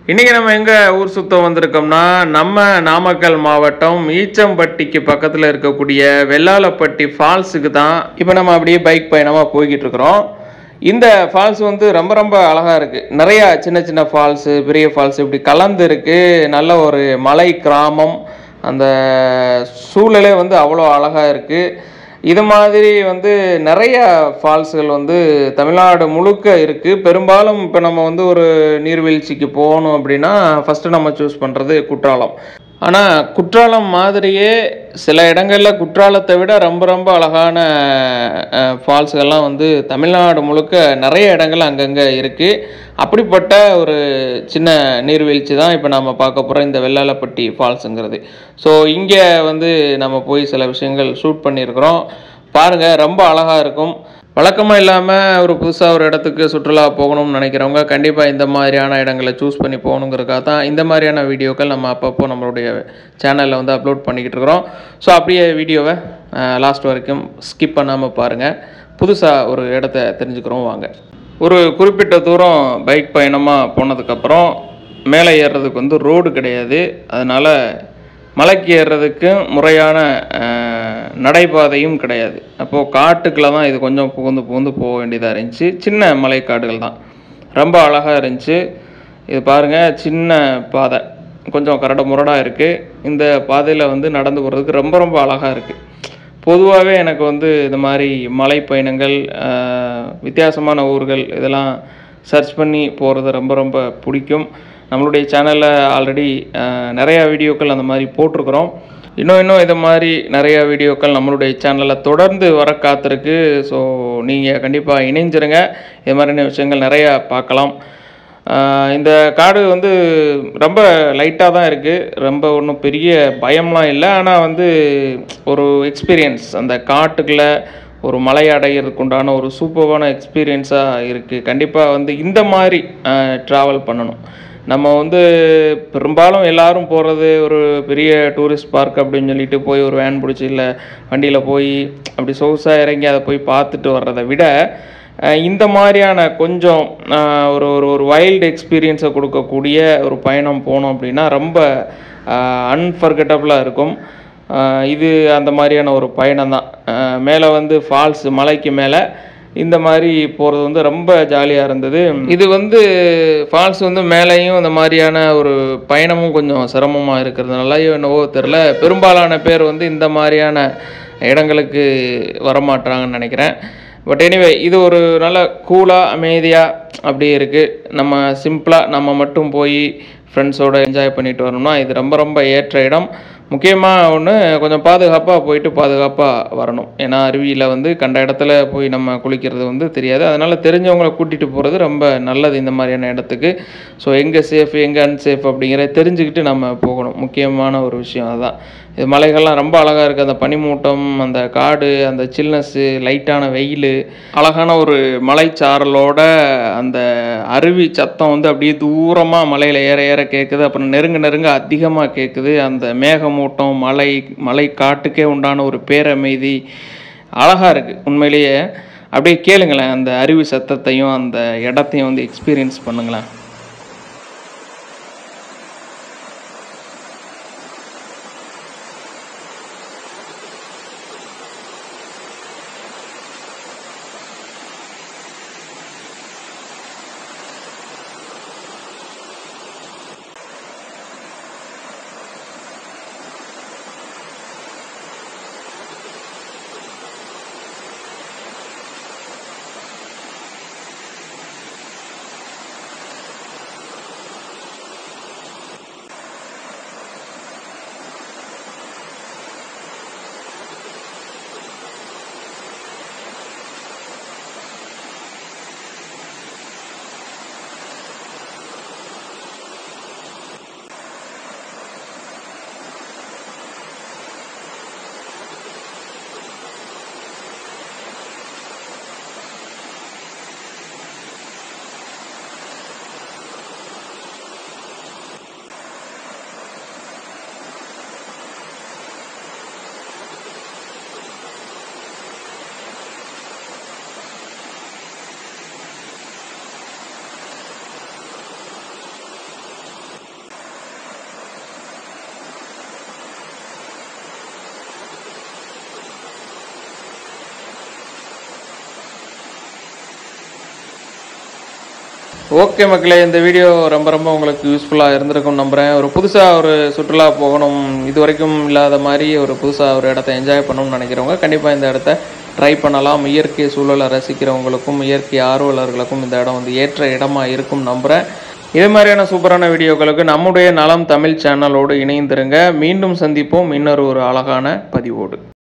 இன்னைக்கு நம்ம எங்க ஊர் சுத்தம் வந்திருக்கோம்னா நம்ம நாமக்கல் மாவட்டம் ஈச்சம்பட்டிக்கு பக்கத்துல இருக்கக்கூடிய வெள்ளாளப்பட்டி ஃபால்ஸுக்கு தான் இப்போ நம்ம அப்படியே பைக் பயணமா போய்கிட்டு இருக்கிறோம். இந்த ஃபால்ஸ் வந்து ரொம்ப ரொம்ப அழகா இருக்கு. நிறைய சின்ன சின்ன ஃபால்ஸு பெரிய ஃபால்ஸ் இப்படி கலந்து இருக்கு. நல்ல ஒரு மலை கிராமம். அந்த சூழலே வந்து அவ்வளோ அழகா இருக்கு. இது மாதிரி வந்து நிறைய ஃபால்ஸ்கள் வந்து தமிழ்நாடு முழுக்க இருக்குது. பெரும்பாலும் இப்போ நம்ம வந்து ஒரு நீர்வீழ்ச்சிக்கு போகணும் அப்படின்னா ஃபஸ்ட்டு நம்ம சூஸ் பண்ணுறது குற்றாலம். ஆனால் குற்றாலம் மாதிரியே சில இடங்களில் குற்றாலத்தை விட ரொம்ப ரொம்ப அழகான ஃபால்ஸ்கள்லாம் வந்து தமிழ்நாடு முழுக்க நிறைய இடங்கள் அங்கங்கே இருக்குது. அப்படிப்பட்ட ஒரு சின்ன நீர்வீழ்ச்சி தான் இப்போ நம்ம பார்க்க போகிறோம், இந்த வெள்ளாளப்பட்டி ஃபால்ஸுங்கிறது. ஸோ இங்கே வந்து நம்ம போய் சில விஷயங்கள் ஷூட் பண்ணியிருக்கிறோம். பாருங்கள், ரொம்ப அழகாக இருக்கும். வழக்கமாக இல்லாமல் ஒரு புதுசாக ஒரு இடத்துக்கு சுற்றுலா போகணும்னு நினைக்கிறவங்க கண்டிப்பாக இந்த மாதிரியான இடங்களை சூஸ் பண்ணி போகணுங்கிறதுக்காக தான் இந்த மாதிரியான வீடியோக்கள் நம்ம அப்பப்போ நம்மளுடைய சேனலில் வந்து அப்லோட் பண்ணிக்கிட்டு இருக்கிறோம். ஸோ அப்படியே வீடியோவை லாஸ்ட் வரைக்கும் ஸ்கிப் பண்ணாமல் பாருங்கள். புதுசாக ஒரு இடத்த தெரிஞ்சுக்கிறோம் வாங்க. ஒரு குறிப்பிட்ட தூரம் பைக் பயணமாக போனதுக்கப்புறம் மேலே ஏறுறதுக்கு வந்து ரோடு கிடையாது. அதனால் மலைக்கு ஏறுறதுக்கு முறையான நடைபாதையும் கிடையாது. அப்போது காட்டுக்குள்ளே தான் இது கொஞ்சம் புகுந்து புகுந்து போக வேண்டியதாக இருந்துச்சு. சின்ன மலைக்காடுகள் தான், ரொம்ப அழகாக இருந்துச்சு. இது பாருங்கள், சின்ன பாதை, கொஞ்சம் கரடு முரடாக இருக்குது. இந்த பாதையில் வந்து நடந்து போகிறதுக்கு ரொம்ப ரொம்ப அழகாக இருக்குது. பொதுவாகவே எனக்கு வந்து இந்த மாதிரி மலை பயணங்கள், வித்தியாசமான ஊர்கள் இதெல்லாம் சர்ச் பண்ணி போகிறது ரொம்ப ரொம்ப பிடிக்கும். நம்மளுடைய சேனலில் ஆல்ரெடி நிறையா வீடியோக்கள் அந்த மாதிரி போட்டிருக்கிறோம். இன்னும் இது மாதிரி நிறையா வீடியோக்கள் நம்மளுடைய சேனலில் தொடர்ந்து வர காத்திருக்கு. ஸோ நீங்கள் கண்டிப்பாக இணைஞ்சிருங்க. இது மாதிரியான விஷயங்கள் நிறையா பார்க்கலாம். இந்த காடு வந்து ரொம்ப லைட்டாக தான் இருக்குது, ரொம்ப ஒன்றும் பெரிய பயம்லாம் இல்லை. ஆனால் வந்து ஒரு எக்ஸ்பீரியன்ஸ், அந்த காட்டுக்குள்ளே ஒரு மலை அடைகிறதுக்கு உண்டான ஒரு சூப்பரான எக்ஸ்பீரியன்ஸாக இருக்குது. கண்டிப்பாக வந்து இந்த மாதிரி ட்ராவல் பண்ணணும். நம்ம வந்து பெரும்பாலும் எல்லோரும் போகிறது ஒரு பெரிய டூரிஸ்ட் பார்க் அப்படின்னு சொல்லிட்டு போய் ஒரு வேன் பிடிச்சி இல்லை வண்டியில் போய் அப்படி சொகுசாக இறங்கி அதை போய் பார்த்துட்டு வர்றதை விட இந்த மாதிரியான கொஞ்சம் ஒரு ஒரு வைல்டு எக்ஸ்பீரியன்ஸை கொடுக்கக்கூடிய ஒரு பயணம் போனோம் அப்படின்னா ரொம்ப அன்ஃபர்கெட்டபுளாக இருக்கும். இது அந்த மாதிரியான ஒரு பயணம் தான். மேலே வந்து ஃபால்ஸ், மலைக்கு மேலே இந்த மாதிரி போகிறது வந்து ரொம்ப ஜாலியாக இருந்தது. இது வந்து ஃபால்ஸ் வந்து மேலேயும் இந்த மாதிரியான ஒரு பயணமும் கொஞ்சம் சிரமமாக இருக்கிறதுனால என்னவோ தெரில, பெரும்பாலான பேர் வந்து இந்த மாதிரியான இடங்களுக்கு வரமாட்டாங்கன்னு நினைக்கிறேன். பட் எனிவே இது ஒரு நல்ல கூலாக அமைதியாக அப்படியே இருக்குது. நம்ம சிம்பிளாக நம்ம மட்டும் போய் ஃப்ரெண்ட்ஸோடு என்ஜாய் பண்ணிட்டு வரணும்னா இது ரொம்ப ரொம்ப ஏற்ற இடம். முக்கியமாக ஒன்று, கொஞ்சம் பாதுகாப்பாக போயிட்டு பாதுகாப்பாக வரணும். ஏன்னா அருவியில் வந்து கண்ட இடத்துல போய் நம்ம குளிக்கிறது வந்து தெரியாது. அதனால் தெரிஞ்சவங்களை கூட்டிகிட்டு போகிறது ரொம்ப நல்லது இந்த மாதிரியான இடத்துக்கு. ஸோ எங்கே சேஃப் எங்கே அன்சேஃப் அப்படிங்கிறத தெரிஞ்சுக்கிட்டு நம்ம போகணும். முக்கியமான ஒரு விஷயம் அதுதான். இது மலைகள்லாம் ரொம்ப அழகாக இருக்குது. அந்த பனிமூட்டம், அந்த காடு, அந்த சில்னஸ்ஸு, லைட்டான வெயில், அழகான ஒரு மலைச்சாரலோட அந்த அருவி சத்தம் வந்து அப்படியே தூரமாக மலையில் ஏற ஏற கேட்குது. அப்புறம் நெருங்க நெருங்க அதிகமாக கேட்குது. அந்த மேகமூட்டம், மலை காட்டுக்கே உண்டான ஒரு பேரமைதி அழகாக இருக்குது உண்மையிலேயே. அப்படியே கேளுங்களேன், அந்த அருவி சத்தத்தையும் அந்த இடத்தையும் வந்து எக்ஸ்பீரியன்ஸ் பண்ணுங்களேன். ஓகே மக்களே, இந்த வீடியோ ரொம்ப ரொம்ப உங்களுக்கு யூஸ்ஃபுல்லாக இருந்திருக்கும்னு நம்புகிறேன். ஒரு புதுசாக ஒரு சுற்றுலா போகணும், இது வரைக்கும் இல்லாத மாதிரி ஒரு புதுசாக ஒரு இடத்த என்ஜாய் பண்ணணும்னு நினைக்கிறவங்க கண்டிப்பாக இந்த இடத்த ட்ரை பண்ணலாம். இயற்கை சூழலை ரசிக்கிறவங்களுக்கும் இயற்கை ஆர்வலர்களுக்கும் இந்த இடம் வந்து ஏற்ற இடமா இருக்கும் நம்புகிறேன். இது மாதிரியான சூப்பரான வீடியோக்களுக்கு நம்முடைய நலம் தமிழ் சேனலோடு இணைந்திருங்க. மீண்டும் சந்திப்போம் இன்னொரு ஒரு அழகான பதிவோடு.